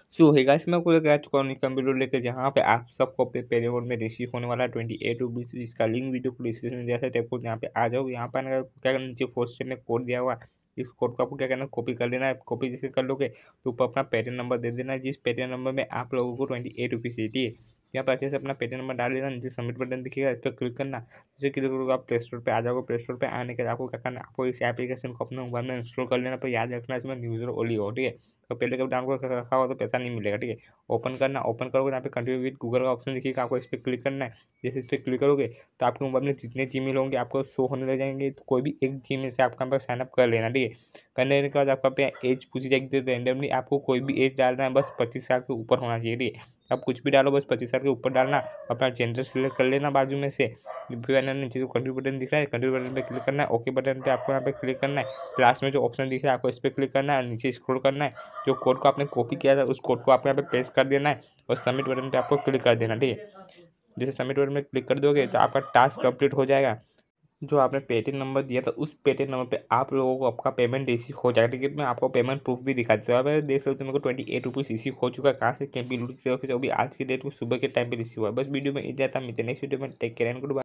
सो है गाइस, मैं आपको लेकर आ चुका हूँ कंप्यूटर लेकर, जहाँ पे आप सबको पे पेरेमोड में रिसीव होने वाला 28 रुपीज़। इसका लिंक वीडियो को डिस्क्रिप्शन में दिया है, आपको यहाँ पे आ जाओ। यहाँ पर आने का क्या करना, नीचे फोर्थ स्टेप में कोड दिया हुआ है। इस कोड को आपको क्या करना है, कॉपी कर लेना है। कॉपी जैसे कर लोगे तो ऊपर अपना पेटीएम नंबर दे देना है, जिस पेटीएम नंबर में आप लोगों को 28 रुपीज़ देती है। यहाँ पर अच्छे से अपना पेटीएम नंबर डाल देना, नीचे सबमिट बटन दिखेगा, इस पर क्लिक करना। जैसे क्लिक करोगे आप प्ले स्टोर पर आ जाओगे। प्ले स्टोर पर आने के बाद आपको क्या करना है, आपको इस एप्लीकेशन को अपने मोबाइल में इंस्टॉल कर लेना। पर याद रखना इसमें यूजर ओनली हो, ठीक है। तो पहले कभी डाउनलोड कर रखा हुआ तो पैसा नहीं मिलेगा, ठीक है। ओपन करना, ओपन करोगे यहाँ पे कंटिन्यू विद गूगल का ऑप्शन दिखेगा, आपको इस पर क्लिक करना है। जैसे इस पर क्लिक करोगे तो आपके मोबाइल में जितने जीमेल होंगे आपको शो होने लग जाएंगे, तो कोई भी एक जीमेल से आपका पर साइनअप कर लेना, ठीक है। करने के बाद आपका पे एज पूछी जाएगी, रैंडमली आपको कोई भी एज डालना है, बस 25 साल के ऊपर होना चाहिए, ठीक है। आप कुछ भी डालो, बस 25 साल के ऊपर डालना। अपना जेंडर सिलेक्ट कर लेना बाजू में से। फिर नीचे जो कंट्री बटन दिख रहा है, कंट्री बटन पे क्लिक करना है। ओके बटन पे आपको यहाँ पे क्लिक करना है। लास्ट में जो ऑप्शन दिख रहा है आपको इस पर क्लिक करना है, नीचे स्क्रॉल करना है। जो कोड को आपने कॉपी किया था उस कोड को आपको यहाँ पे पेस्ट कर देना है और सबमिट बटन पे आपको क्लिक कर देना, ठीक है। जैसे सबमिट बटन में क्लिक कर दोगे तो आपका टास्क कंप्लीट हो जाएगा। जो आपने पेटीएम नंबर दिया था उस पेटीएम नंबर पे आप लोगों को आपका पेमेंट रिसीव हो जाएगा, ठीक है। मैं आपको पेमेंट प्रूफ भी दिखा देता हूँ। आप देख सकते हो मेरे को 28 रुपीज़ रिसीव हो चुका है। कहाँ से, कैंपी लूट की तरफ से, अभी आज की डेट को सुबह के टाइम पे रिसीव हुआ। बस वीडियो में इतना था, मिलते नेक्स्ट वीडियो में। Take care and good bye.